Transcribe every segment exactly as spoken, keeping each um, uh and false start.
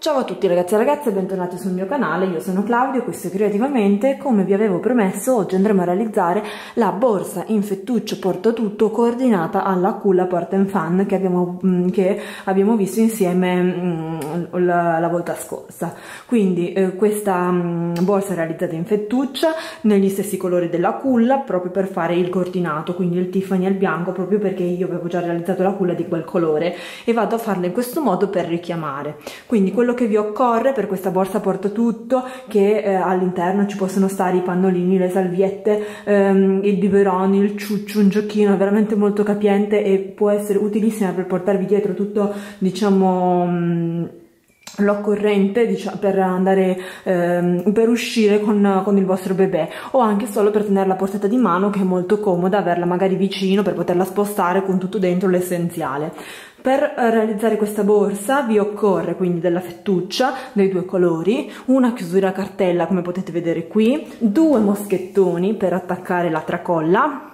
Ciao a tutti ragazzi e ragazze, bentornati sul mio canale, io sono Claudia e questo è Creativamente. Come vi avevo promesso, oggi andremo a realizzare la borsa in fettuccio portatutto coordinata alla culla Port and Fun che abbiamo, che abbiamo visto insieme mh, la, la volta scorsa. Quindi eh, questa mh, borsa è realizzata in fettuccia negli stessi colori della culla, proprio per fare il coordinato, quindi il Tiffany e il bianco, proprio perché io avevo già realizzato la culla di quel colore e vado a farla in questo modo per richiamare. Quindi quello che vi occorre per questa borsa portatutto, che eh, all'interno ci possono stare i pannolini, le salviette, ehm, il biberone, il ciuccio, un giochino, è veramente molto capiente e può essere utilissima per portarvi dietro tutto, diciamo, mh, l'occorrente, diciamo, per andare ehm, per uscire con, con il vostro bebè, o anche solo per tenerla a portata di mano, che è molto comoda averla magari vicino per poterla spostare con tutto dentro l'essenziale. Per realizzare questa borsa vi occorre quindi della fettuccia dei due colori, una chiusura a cartella come potete vedere qui, due moschettoni per attaccare la tracolla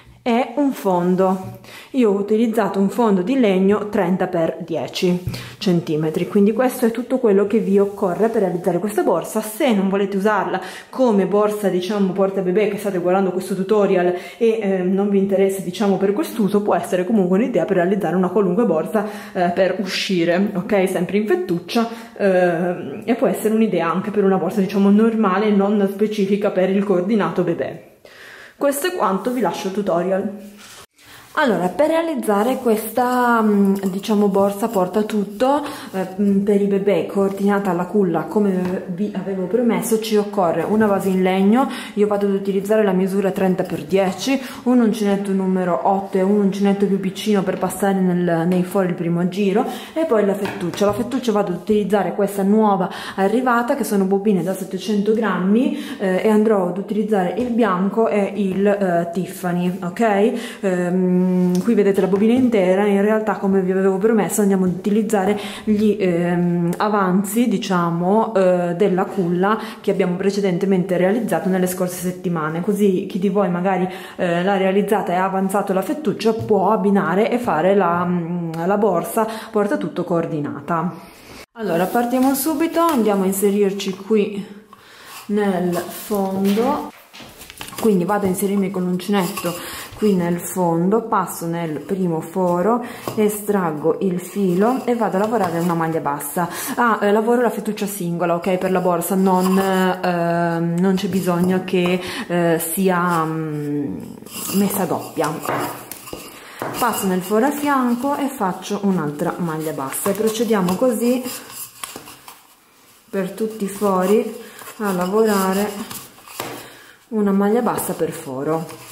e un fondo. Io ho utilizzato un fondo di legno trenta per dieci centimetri, quindi questo è tutto quello che vi occorre per realizzare questa borsa. Se non volete usarla come borsa, diciamo, porta bebè, che state guardando questo tutorial e eh, non vi interessa, diciamo, per quest'uso, può essere comunque un'idea per realizzare una qualunque borsa eh, per uscire, ok, sempre in fettuccia, eh, e può essere un'idea anche per una borsa, diciamo, normale, non specifica per il coordinato bebè. Questo è quanto, vi lascio il tutorial. Allora, per realizzare questa, diciamo, borsa porta tutto eh, per i bebè coordinata alla culla come vi avevo promesso, ci occorre una base in legno. Io vado ad utilizzare la misura trenta per dieci, un uncinetto numero otto e un uncinetto più piccino per passare nel, nei fori il primo giro, e poi la fettuccia. La fettuccia vado ad utilizzare questa nuova arrivata, che sono bobine da settecento grammi, eh, e andrò ad utilizzare il bianco e il eh, Tiffany, ok? Ehm, Qui vedete la bobina intera. In realtà, come vi avevo promesso, andiamo ad utilizzare gli ehm, avanzi, diciamo, eh, della culla che abbiamo precedentemente realizzato nelle scorse settimane, così chi di voi magari eh, l'ha realizzata e ha avanzato la fettuccia può abbinare e fare la, la borsa porta tutto coordinata. Allora, partiamo subito, andiamo a inserirci qui nel fondo, quindi vado a inserirmi con l'uncinetto qui nel fondo, passo nel primo foro, estraggo il filo e vado a lavorare una maglia bassa. Ah, eh, lavoro la fettuccia singola, ok, per la borsa, non, eh, non c'è bisogno che eh, sia um, messa doppia. Passo nel foro a fianco e faccio un'altra maglia bassa e procediamo così per tutti i fori a lavorare una maglia bassa per foro.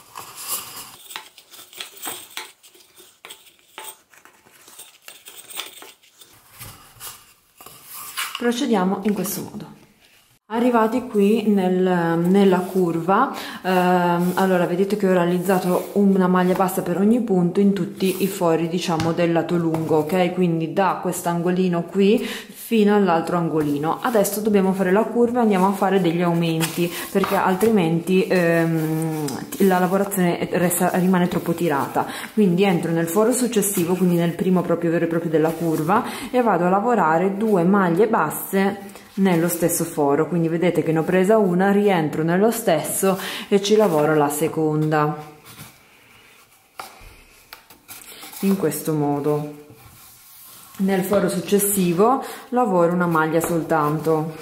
Procediamo in questo modo. Arrivati qui nel, nella curva, ehm, allora vedete che ho realizzato una maglia bassa per ogni punto in tutti i fori, diciamo, del lato lungo, ok? Quindi da quest'angolino qui fino all'altro angolino. Adesso dobbiamo fare la curva e andiamo a fare degli aumenti, perché altrimenti ehm, la lavorazione resta, rimane troppo tirata. Quindi entro nel foro successivo, quindi nel primo proprio vero e proprio della curva, e vado a lavorare due maglie basse nello stesso foro. Quindi vedete che ne ho presa una, rientro nello stesso e ci lavoro la seconda in questo modo. Nel foro successivo lavoro una maglia soltanto,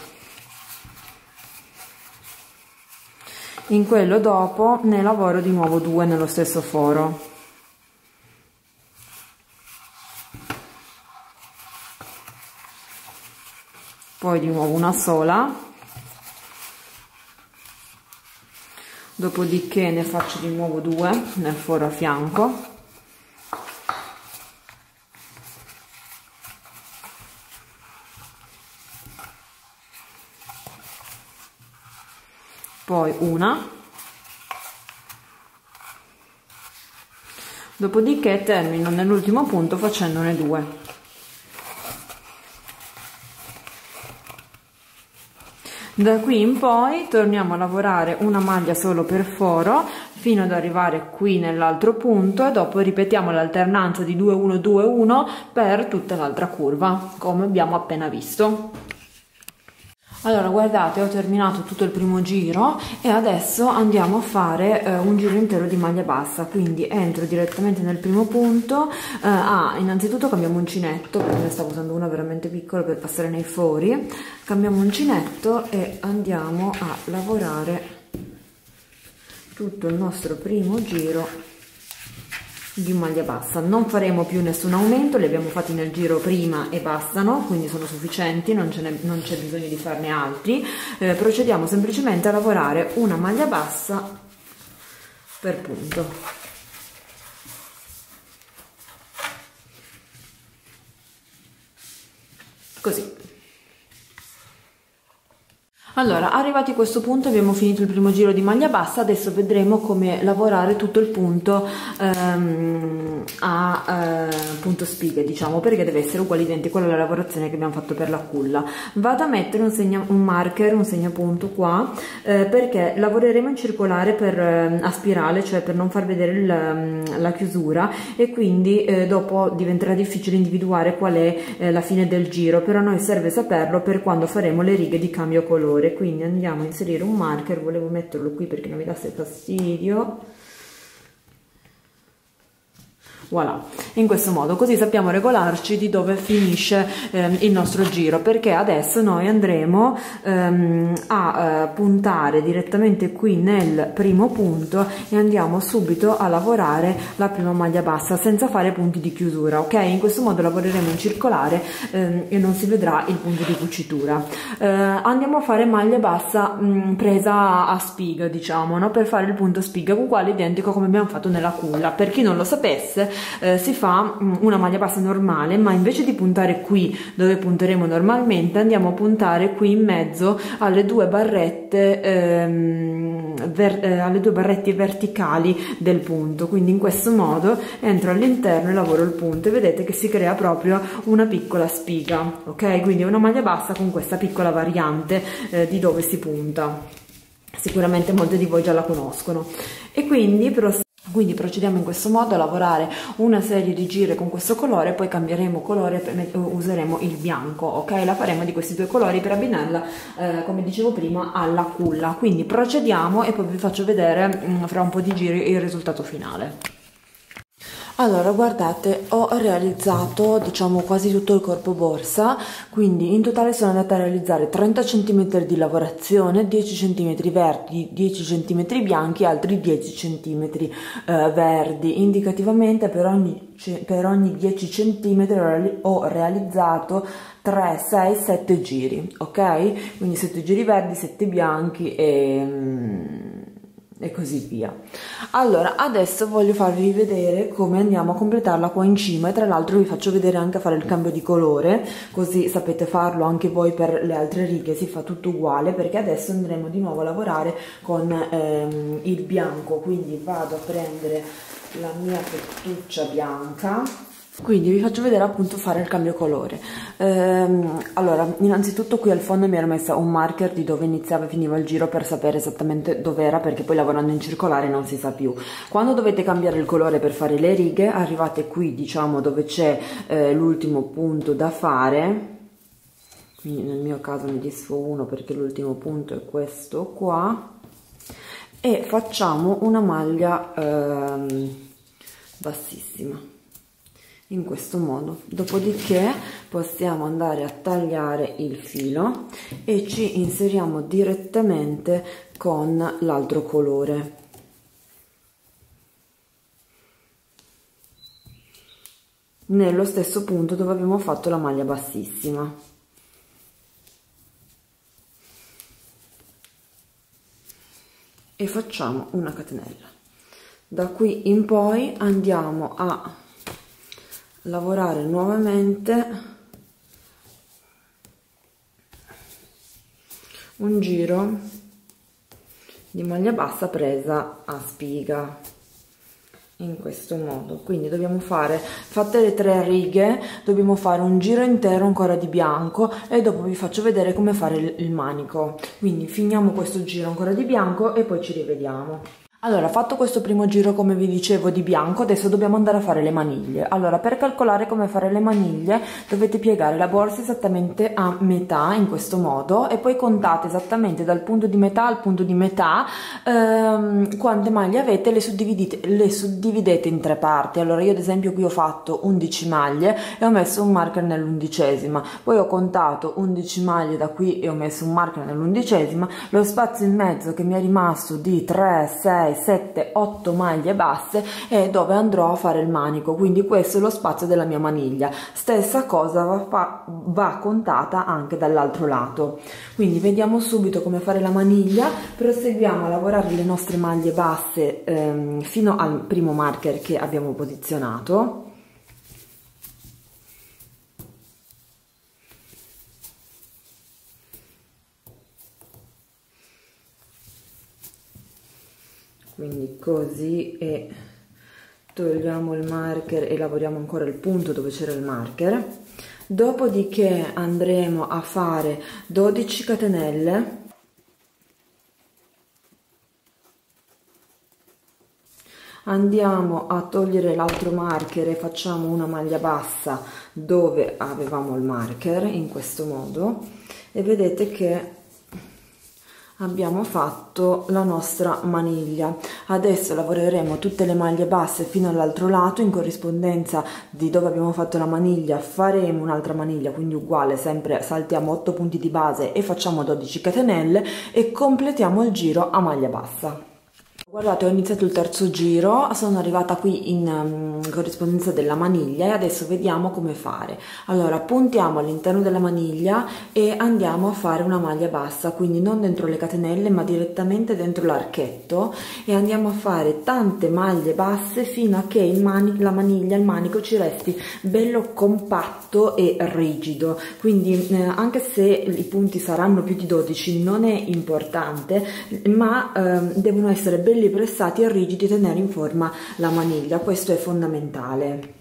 in quello dopo ne lavoro di nuovo due nello stesso foro. Poi di nuovo una sola, dopodiché ne faccio di nuovo due nel foro a fianco, poi una, dopodiché termino nell'ultimo punto facendone due. Da qui in poi torniamo a lavorare una maglia solo per foro fino ad arrivare qui nell'altro punto e dopo ripetiamo l'alternanza di due uno due uno per tutta l'altra curva, come abbiamo appena visto. Allora guardate, ho terminato tutto il primo giro e adesso andiamo a fare eh, un giro intero di maglia bassa, quindi entro direttamente nel primo punto. eh, ah, innanzitutto cambiamo uncinetto, perché ne stavo usando una veramente piccola per passare nei fori. Cambiamo uncinetto e andiamo a lavorare tutto il nostro primo giro di maglia bassa. Non faremo più nessun aumento, li abbiamo fatti nel giro prima e bastano, quindi sono sufficienti, non c'è bisogno di farne altri. Eh, procediamo semplicemente a lavorare una maglia bassa per punto. Così. Allora, arrivati a questo punto abbiamo finito il primo giro di maglia bassa, adesso vedremo come lavorare tutto il punto ehm, a eh, punto spighe, diciamo, perché deve essere uguale identico alla lavorazione che abbiamo fatto per la culla. Vado a mettere un, segna, un marker, un segnapunto qua, eh, perché lavoreremo in circolare per, eh, a spirale, cioè per non far vedere il, la chiusura, e quindi eh, dopo diventerà difficile individuare qual è eh, la fine del giro, però a noi serve saperlo per quando faremo le righe di cambio colore. Quindi andiamo a inserire un marker, volevo metterlo qui perché non mi dasse fastidio. Voilà, in questo modo così sappiamo regolarci di dove finisce ehm, il nostro giro, perché adesso noi andremo ehm, a eh, puntare direttamente qui nel primo punto e andiamo subito a lavorare la prima maglia bassa senza fare punti di chiusura, ok? In questo modo lavoreremo in circolare ehm, e non si vedrà il punto di cucitura. Eh, andiamo a fare maglia bassa mh, presa a spiga, diciamo, no? Per fare il punto spiga uguale identico come abbiamo fatto nella culla. Per chi non lo sapesse, Eh, si fa mh, una maglia bassa normale, ma invece di puntare qui dove punteremo normalmente andiamo a puntare qui in mezzo alle due barrette ehm, ver eh, alle due barrette verticali del punto. Quindi in questo modo entro all'interno e lavoro il punto e vedete che si crea proprio una piccola spiga, ok? Quindi è una maglia bassa con questa piccola variante eh, di dove si punta. Sicuramente molti di voi già la conoscono. E quindi però Quindi procediamo in questo modo a lavorare una serie di giri con questo colore, poi cambieremo colore e useremo il bianco, ok? La faremo di questi due colori per abbinarla, eh, come dicevo prima, alla culla. Quindi procediamo e poi vi faccio vedere mh, fra un po' di giri il risultato finale. Allora guardate, ho realizzato diciamo quasi tutto il corpo borsa, quindi in totale sono andata a realizzare trenta centimetri di lavorazione, dieci centimetri verdi, dieci centimetri bianchi e altri dieci centimetri eh, verdi. Indicativamente per ogni, per ogni dieci centimetri ho realizzato tre, sei, sette giri, ok? Quindi sette giri verdi, sette bianchi e... e così via. Allora adesso voglio farvi vedere come andiamo a completarla qua in cima e tra l'altro vi faccio vedere anche a fare il cambio di colore, così sapete farlo anche voi per le altre righe, si fa tutto uguale, perché adesso andremo di nuovo a lavorare con ehm, il bianco. Quindi vado a prendere la mia fettuccia bianca, quindi vi faccio vedere appunto fare il cambio colore. Ehm, allora innanzitutto qui al fondo mi ero messa un marker di dove iniziava e finiva il giro per sapere esattamente dove era, perché poi lavorando in circolare non si sa più. Quando dovete cambiare il colore per fare le righe arrivate qui, diciamo, dove c'è eh, l'ultimo punto da fare. Quindi nel mio caso ne disfo uno perché l'ultimo punto è questo qua, e facciamo una maglia ehm, bassissima in questo modo. Dopodiché possiamo andare a tagliare il filo e ci inseriamo direttamente con l'altro colore. Nello stesso punto dove abbiamo fatto la maglia bassissima. E facciamo una catenella. Da qui in poi andiamo a lavorare nuovamente un giro di maglia bassa presa a spiga in questo modo. Quindi dobbiamo fare, fatte le tre righe, dobbiamo fare un giro intero ancora di bianco e dopo vi faccio vedere come fare il manico. Quindi finiamo questo giro ancora di bianco e poi ci rivediamo. Allora, fatto questo primo giro, come vi dicevo, di bianco, adesso dobbiamo andare a fare le maniglie. Allora, per calcolare come fare le maniglie dovete piegare la borsa esattamente a metà, in questo modo, e poi contate esattamente dal punto di metà al punto di metà ehm, quante maglie avete, le suddividete, le suddividete in tre parti. Allora, io ad esempio qui ho fatto undici maglie e ho messo un marker nell'undicesima, poi ho contato undici maglie da qui e ho messo un marker nell'undicesima, lo spazio in mezzo che mi è rimasto di tre, sei, sette, otto maglie basse è dove andrò a fare il manico, quindi questo è lo spazio della mia maniglia. Stessa cosa va, va contata anche dall'altro lato. Quindi vediamo subito come fare la maniglia. Proseguiamo a lavorare le nostre maglie basse ehm, fino al primo marker che abbiamo posizionato. Quindi così, e togliamo il marker e lavoriamo ancora il punto dove c'era il marker. Dopodiché andremo a fare dodici catenelle, andiamo a togliere l'altro marker e facciamo una maglia bassa dove avevamo il marker, in questo modo, e vedete che abbiamo fatto la nostra maniglia. Adesso lavoreremo tutte le maglie basse fino all'altro lato, in corrispondenza di dove abbiamo fatto la maniglia faremo un'altra maniglia, quindi uguale, sempre saltiamo otto punti di base e facciamo dodici catenelle e completiamo il giro a maglia bassa. Guardate, ho iniziato il terzo giro, sono arrivata qui in um, corrispondenza della maniglia e adesso vediamo come fare. Allora, puntiamo all'interno della maniglia e andiamo a fare una maglia bassa, quindi non dentro le catenelle ma direttamente dentro l'archetto, e andiamo a fare tante maglie basse fino a che il mani la maniglia, il manico ci resti bello compatto e rigido. Quindi eh, anche se i punti saranno più di dodici non è importante, ma eh, devono essere belli pressati e rigidi e tenere in forma la maniglia, questo è fondamentale.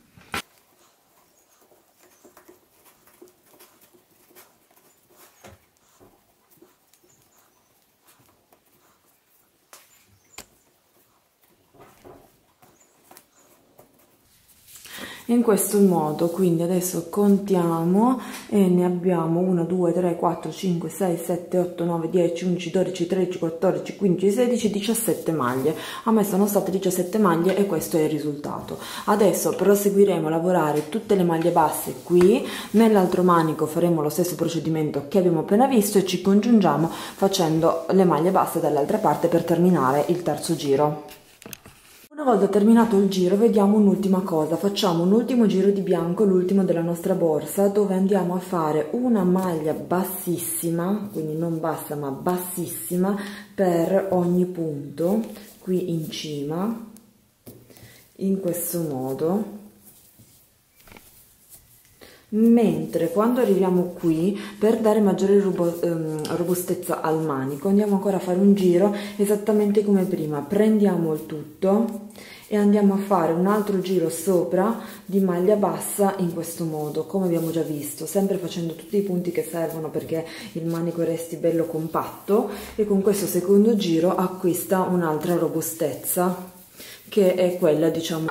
In questo modo, quindi adesso contiamo e ne abbiamo uno, due, tre, quattro, cinque, sei, sette, otto, nove, dieci, undici, dodici, tredici, quattordici, quindici, sedici, diciassette maglie. A me sono state diciassette maglie e questo è il risultato. Adesso proseguiremo a lavorare tutte le maglie basse qui, nell'altro manico faremo lo stesso procedimento che abbiamo appena visto e ci congiungiamo facendo le maglie basse dall'altra parte per terminare il terzo giro. Una volta terminato il giro vediamo un'ultima cosa, facciamo un ultimo giro di bianco, l'ultimo della nostra borsa, dove andiamo a fare una maglia bassissima, quindi non bassa ma bassissima, per ogni punto qui in cima, in questo modo. Mentre quando arriviamo qui, per dare maggiore robustezza al manico, andiamo ancora a fare un giro esattamente come prima, prendiamo il tutto e andiamo a fare un altro giro sopra di maglia bassa in questo modo, come abbiamo già visto, sempre facendo tutti i punti che servono perché il manico resti bello compatto, e con questo secondo giro acquista un'altra robustezza che è quella, diciamo,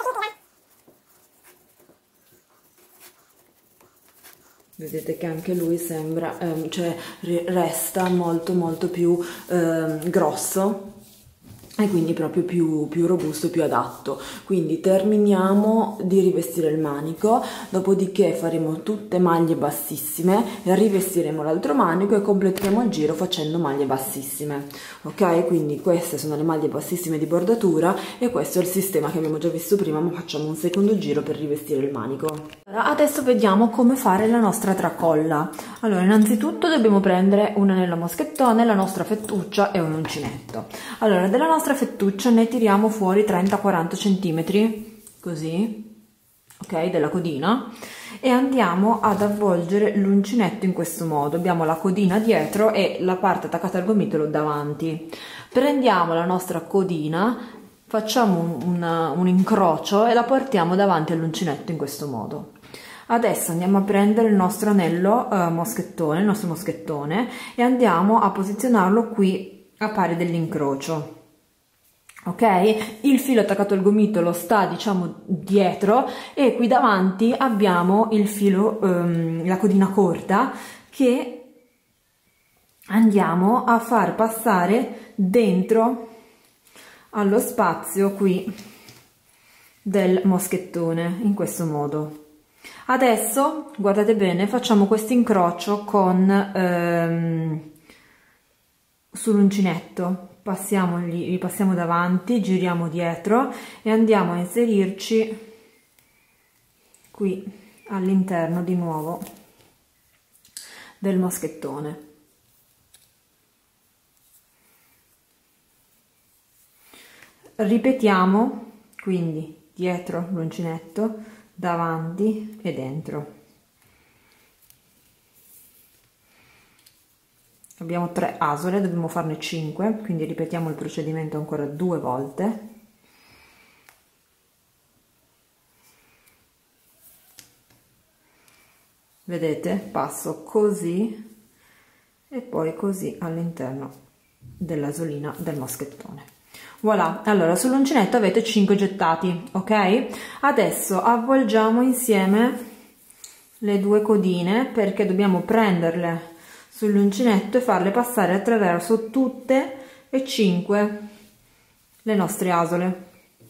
vedete che anche lui sembra, ehm, cioè resta molto molto più ehm, grosso e quindi proprio più, più robusto e più adatto. Quindi terminiamo di rivestire il manico, dopodiché faremo tutte maglie bassissime, rivestiremo l'altro manico e completeremo il giro facendo maglie bassissime. Ok, quindi queste sono le maglie bassissime di bordatura e questo è il sistema che abbiamo già visto prima, ma facciamo un secondo giro per rivestire il manico. Allora, adesso vediamo come fare la nostra tracolla. Allora, innanzitutto dobbiamo prendere un anello a moschettone, la nostra fettuccia e un uncinetto. Allora, della nostra fettuccia ne tiriamo fuori trenta quaranta centimetri, così, ok, della codina, e andiamo ad avvolgere l'uncinetto in questo modo. Abbiamo la codina dietro e la parte attaccata al gomitolo davanti. Prendiamo la nostra codina, facciamo un, un, un incrocio e la portiamo davanti all'uncinetto in questo modo. Adesso andiamo a prendere il nostro anello eh, moschettone, il nostro moschettone, e andiamo a posizionarlo qui a pari dell'incrocio. ok? Il filo attaccato al gomitolo sta, diciamo, dietro, e qui davanti abbiamo il filo, ehm, la codina corta, che andiamo a far passare dentro allo spazio qui del moschettone, in questo modo. Adesso guardate bene, facciamo questo incrocio con ehm, sull'uncinetto, passiamo gli passiamo davanti, giriamo dietro e andiamo a inserirci qui all'interno di nuovo del moschettone. Ripetiamo quindi dietro l'uncinetto, davanti e dentro. Abbiamo tre asole, dobbiamo farne cinque, quindi ripetiamo il procedimento ancora due volte. Vedete? Passo così e poi così all'interno dell'asolina del moschettone. Voilà, allora sull'uncinetto avete cinque gettati, ok? Adesso avvolgiamo insieme le due codine, perché dobbiamo prenderle sull'uncinetto e farle passare attraverso tutte e cinque le nostre asole.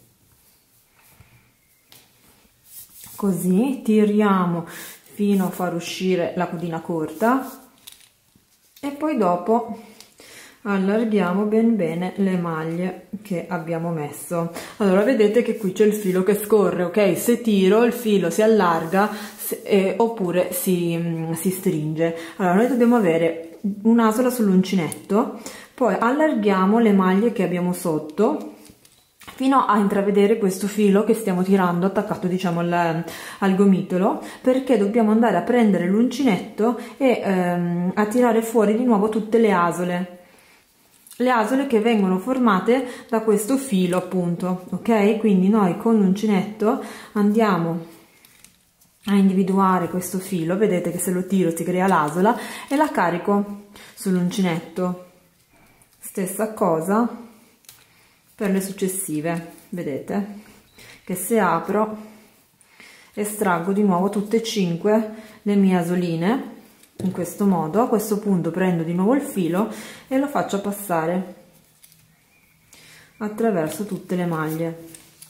Così tiriamo fino a far uscire la codina corta e poi dopo allarghiamo ben bene le maglie che abbiamo messo. Allora vedete che qui c'è il filo che scorre, ok? Se tiro il filo si allarga se, eh, oppure si, si stringe. Allora noi dobbiamo avere un'asola sull'uncinetto, poi allarghiamo le maglie che abbiamo sotto fino a intravedere questo filo che stiamo tirando attaccato, diciamo, al, al gomitolo, perché dobbiamo andare a prendere l'uncinetto e ehm, a tirare fuori di nuovo tutte le asole. Le asole che vengono formate da questo filo, appunto, ok? Quindi noi con l'uncinetto andiamo a individuare questo filo, vedete che se lo tiro si crea l'asola e la carico sull'uncinetto. Stessa cosa per le successive, vedete che se apro estraggo di nuovo tutte e cinque le mie asoline. In questo modo, a questo punto prendo di nuovo il filo e lo faccio passare attraverso tutte le maglie.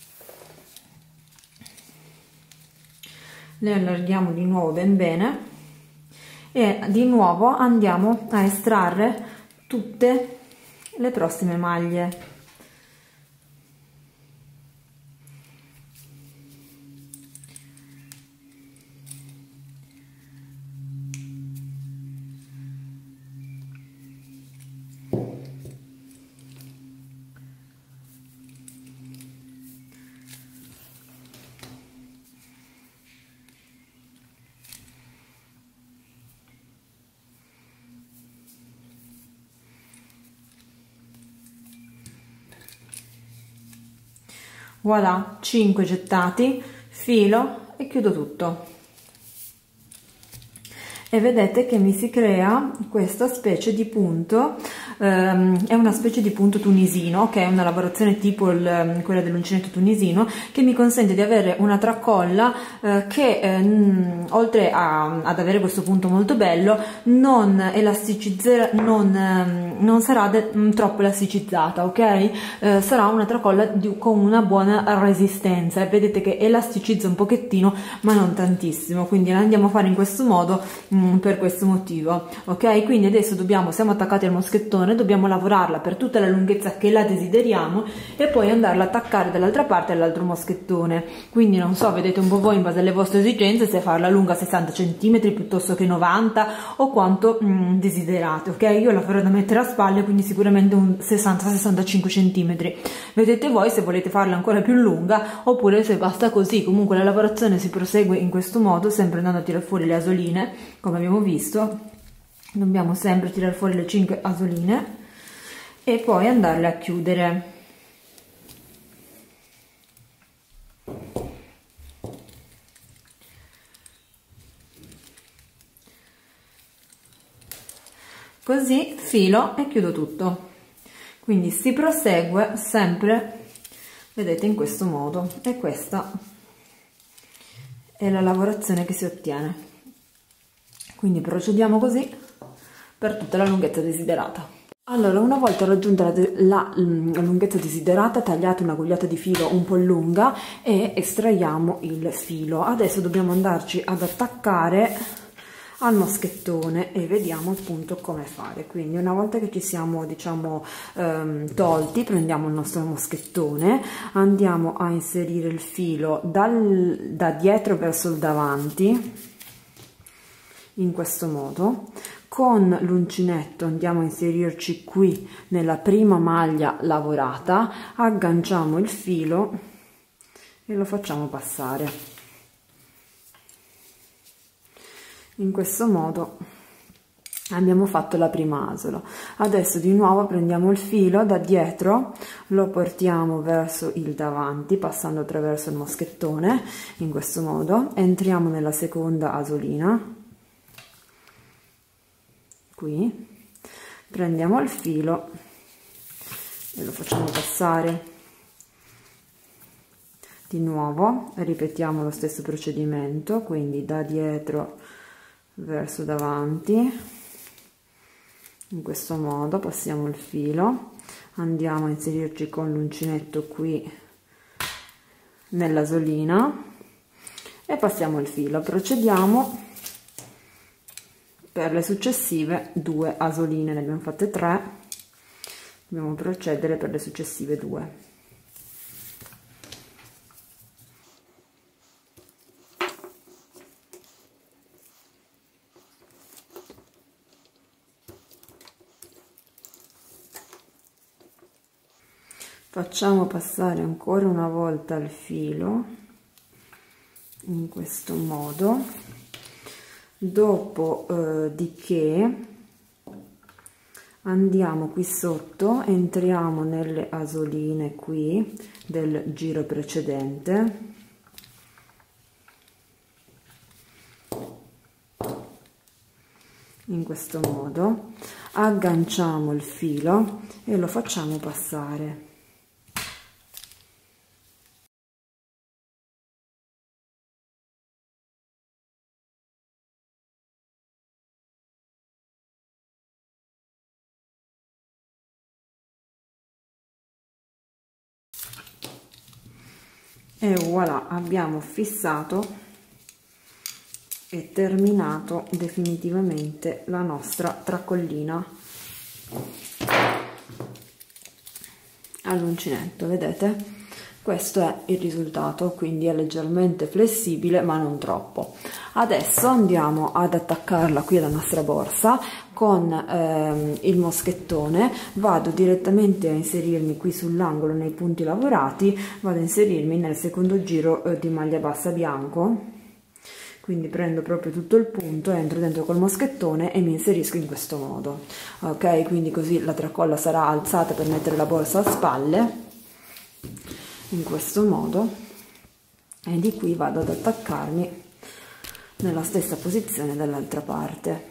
Le allarghiamo di nuovo ben bene e di nuovo andiamo a estrarre tutte le prossime maglie. Voilà, cinque gettati, filo e chiudo tutto. E vedete che mi si crea questa specie di punto, ehm, è una specie di punto tunisino, che è una lavorazione tipo il, quella dell'uncinetto tunisino, che mi consente di avere una tracolla eh, che ehm, oltre a, ad avere questo punto molto bello non elasticizzerà, non, ehm, non sarà de, mh, troppo elasticizzata, ok? Eh, sarà una tracolla di, con una buona resistenza, e vedete che elasticizza un pochettino ma non tantissimo, quindi la andiamo a fare in questo modo mh, per questo motivo, ok? Quindi adesso dobbiamo, siamo attaccati al moschettone, dobbiamo lavorarla per tutta la lunghezza che la desideriamo e poi andarla a attaccare dall'altra parte all'altro moschettone. Quindi non so, vedete un po' voi in base alle vostre esigenze se farla lunga sessanta centimetri piuttosto che novanta o quanto mh, desiderate, ok? Io la farò da mettere a spalle, quindi sicuramente un sessanta sessantacinque centimetri. Vedete voi se volete farla ancora più lunga oppure se basta così. Comunque la lavorazione si prosegue in questo modo, sempre andando a tirare fuori le asoline, come abbiamo visto. Dobbiamo sempre tirare fuori le cinque asoline e poi andarle a chiudere. Così filo e chiudo tutto. Quindi si prosegue sempre, vedete, in questo modo, e questa è la lavorazione che si ottiene. Quindi procediamo così per tutta la lunghezza desiderata. Allora, una volta raggiunta la, la, la lunghezza desiderata, tagliate una gugliata di filo un po' lunga e estraiamo il filo. Adesso dobbiamo andarci ad attaccare al moschettone e vediamo appunto come fare. Quindi una volta che ci siamo, diciamo, ehm, tolti, prendiamo il nostro moschettone, andiamo a inserire il filo dal, da dietro verso il davanti, in questo modo. Con l'uncinetto andiamo a inserirci qui nella prima maglia lavorata, agganciamo il filo e lo facciamo passare. In questo modo abbiamo fatto la prima asola. Adesso di nuovo prendiamo il filo da dietro, lo portiamo verso il davanti passando attraverso il moschettone, in questo modo entriamo nella seconda asolina, qui prendiamo il filo e lo facciamo passare. Di nuovo ripetiamo lo stesso procedimento, quindi da dietro verso davanti, in questo modo passiamo il filo, andiamo a inserirci con l'uncinetto qui nell'asolina e passiamo il filo. Procediamo per le successive due asoline, ne abbiamo fatte tre, dobbiamo procedere per le successive due. Facciamo passare ancora una volta il filo in questo modo, dopo eh, di che andiamo qui sotto, entriamo nelle asoline qui del giro precedente, in questo modo, agganciamo il filo e lo facciamo passare. E voilà, abbiamo fissato e terminato definitivamente la nostra tracollina all'uncinetto. Vedete, questo è il risultato, quindi è leggermente flessibile ma non troppo. Adesso andiamo ad attaccarla qui alla nostra borsa con ehm, il moschettone. Vado direttamente a inserirmi qui sull'angolo nei punti lavorati, vado a inserirmi nel secondo giro eh, di maglia bassa bianco, quindi prendo proprio tutto il punto, entro dentro col moschettone e mi inserisco in questo modo, ok? Quindi così la tracolla sarà alzata per mettere la borsa a spalle, in questo modo, e di qui vado ad attaccarmi nella stessa posizione dall'altra parte.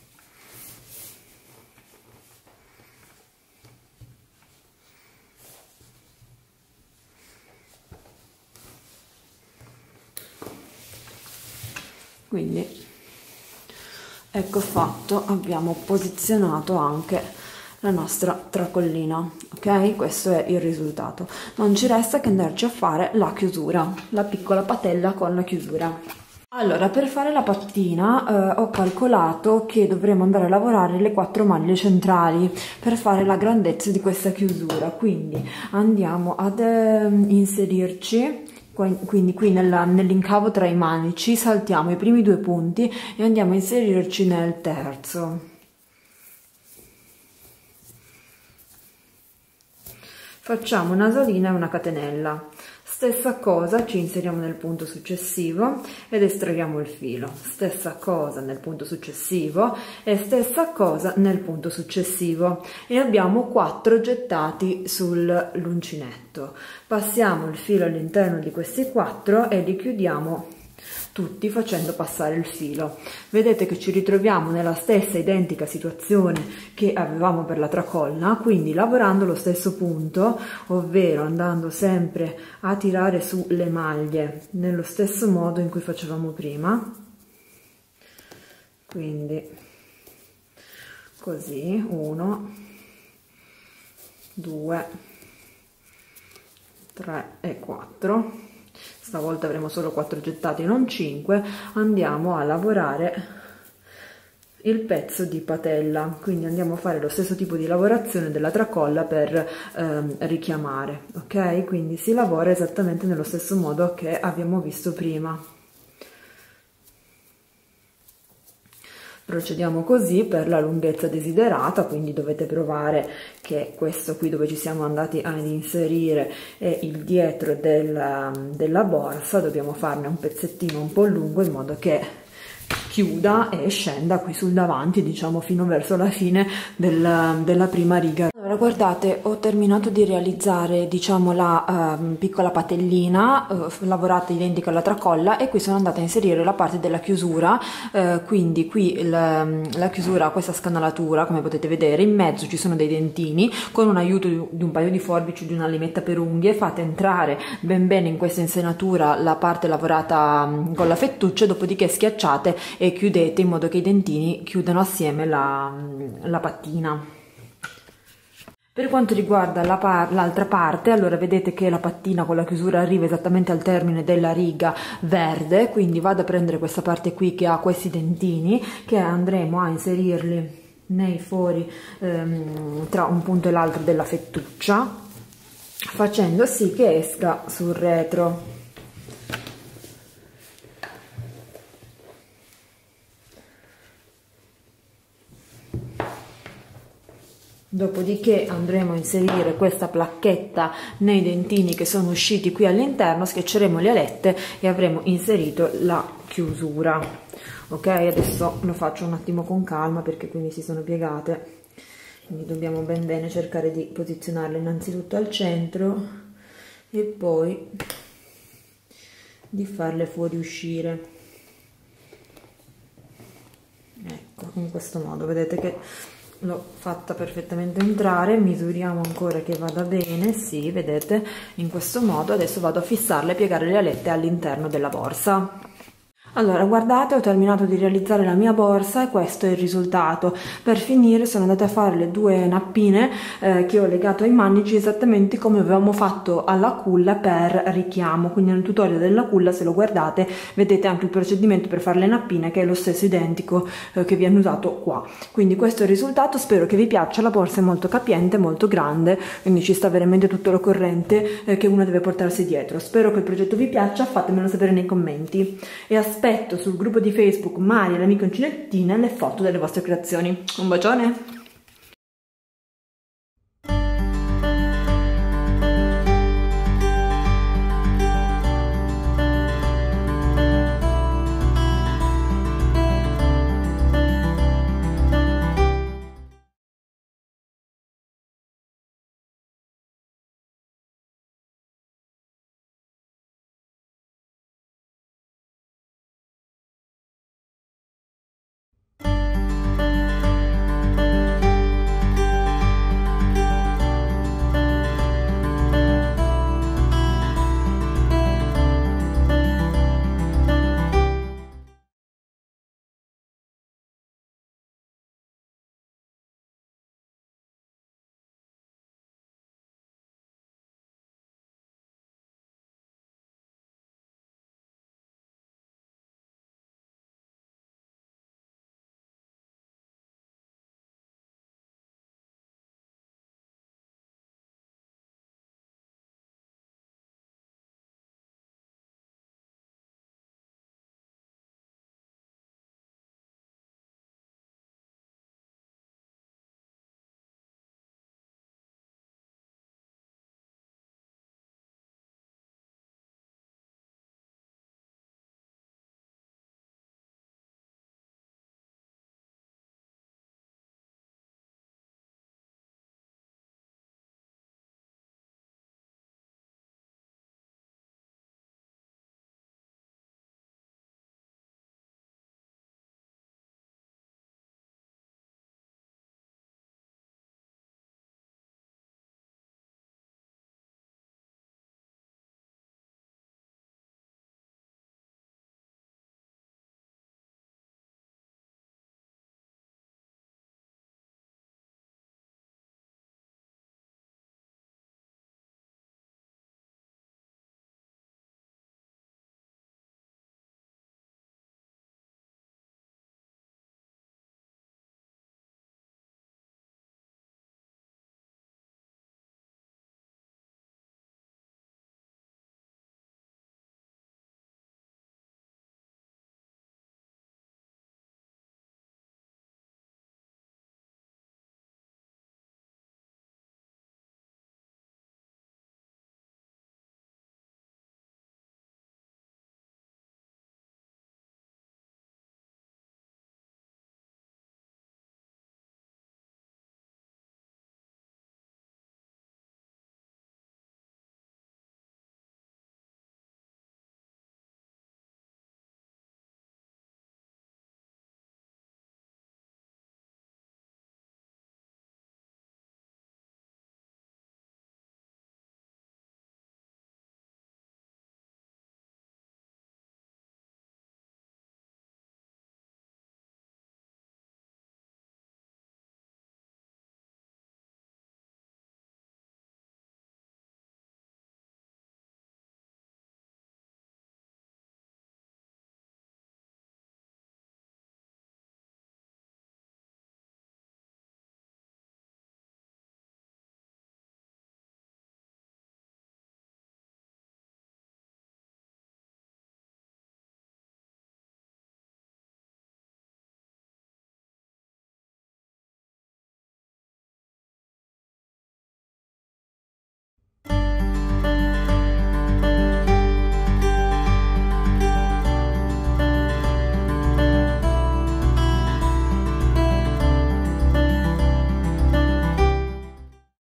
Quindi ecco fatto, abbiamo posizionato anche la nostra tracollina, ok? Questo è il risultato. Non ci resta che andarci a fare la chiusura, la piccola patella con la chiusura. Allora, per fare la pattina eh, ho calcolato che dovremo andare a lavorare le quattro maglie centrali per fare la grandezza di questa chiusura, quindi andiamo ad eh, inserirci, quindi qui nell'incavo tra i manici saltiamo i primi due punti e andiamo a inserirci nel terzo. Facciamo un'asolina e una catenella. Stessa cosa, ci inseriamo nel punto successivo ed estraiamo il filo. Stessa cosa nel punto successivo e stessa cosa nel punto successivo. E abbiamo quattro gettati sull'uncinetto. Passiamo il filo all'interno di questi quattro e li chiudiamo tutti facendo passare il filo. Vedete che ci ritroviamo nella stessa identica situazione che avevamo per la tracolla, quindi lavorando lo stesso punto, ovvero andando sempre a tirare su le maglie nello stesso modo in cui facevamo prima, quindi così, uno, due, tre e quattro. Stavolta avremo solo quattro gettati, non cinque. Andiamo a lavorare il pezzo di patella, quindi andiamo a fare lo stesso tipo di lavorazione della tracolla per ehm, richiamare, ok? Quindi si lavora esattamente nello stesso modo che abbiamo visto prima. Procediamo così per la lunghezza desiderata, quindi dovete provare che questo qui dove ci siamo andati ad inserire è il dietro della, della borsa, dobbiamo farne un pezzettino un po' lungo in modo che chiuda e scenda qui sul davanti, diciamo fino verso la fine del, della prima riga. Allora guardate, ho terminato di realizzare diciamo la uh, piccola patellina uh, lavorata identica alla tracolla, e qui sono andata a inserire la parte della chiusura, uh, quindi qui il, la chiusura ha questa scanalatura come potete vedere, in mezzo ci sono dei dentini, con un aiuto di, di un paio di forbici, di una limetta per unghie fate entrare ben bene in questa insenatura la parte lavorata um, con la fettuccia, dopodiché schiacciate e chiudete in modo che i dentini chiudano assieme la, la pattina. Per quanto riguarda l'altra parte, allora vedete che la pattina con la chiusura arriva esattamente al termine della riga verde, quindi vado a prendere questa parte qui che ha questi dentini che andremo a inserirli nei fori ehm, tra un punto e l'altro della fettuccia, facendo sì che esca sul retro. Dopodiché andremo a inserire questa placchetta nei dentini che sono usciti qui all'interno, schiacceremo le alette e avremo inserito la chiusura. Ok, adesso lo faccio un attimo con calma perché quindi si sono piegate, quindi dobbiamo ben bene cercare di posizionarle innanzitutto al centro e poi di farle fuoriuscire. Ecco, in questo modo vedete che l'ho fatta perfettamente entrare, misuriamo ancora che vada bene, sì, vedete, in questo modo. Adesso vado a fissarle e piegare le alette all'interno della borsa. Allora guardate, ho terminato di realizzare la mia borsa e questo è il risultato. Per finire sono andata a fare le due nappine eh, che ho legato ai manici esattamente come avevamo fatto alla culla per richiamo, quindi nel tutorial della culla, se lo guardate, vedete anche il procedimento per fare le nappine che è lo stesso identico eh, che viene usato qua. Quindi questo è il risultato, spero che vi piaccia. La borsa è molto capiente, molto grande, quindi ci sta veramente tutto l'occorrente eh, che uno deve portarsi dietro. Spero che il progetto vi piaccia, fatemelo sapere nei commenti e aspetto Aspetto sul gruppo di Facebook Mari e l'amica uncinettina le foto delle vostre creazioni. Un bacione!